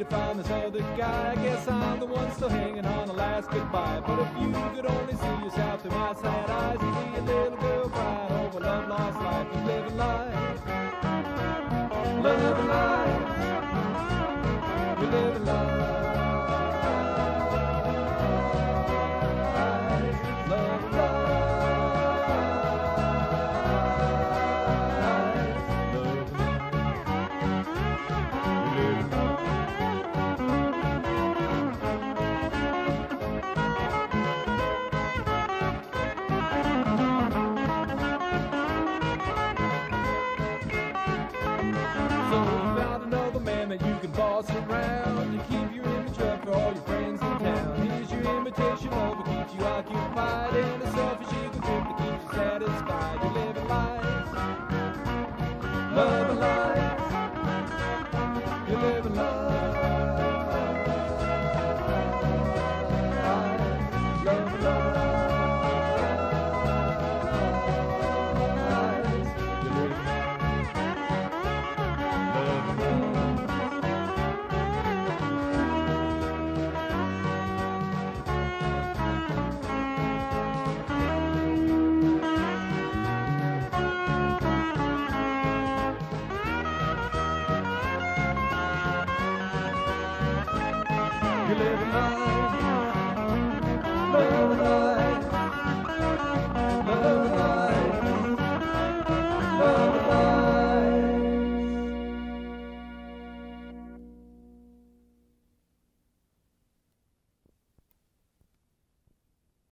found this other guy. I guess I'm the one still hanging on the last goodbye. But if you could only see yourself through my sad eyes, you'd see a little girl crying over love lost life. You're living life, loving life, you're living life. That you can boss around to keep your image up for all your friends in town. Here's your imitation of what keeps you occupied, and a selfish ego trip that keeps you satisfied. You're living life, loving life, you're living life, loving life. You're living life.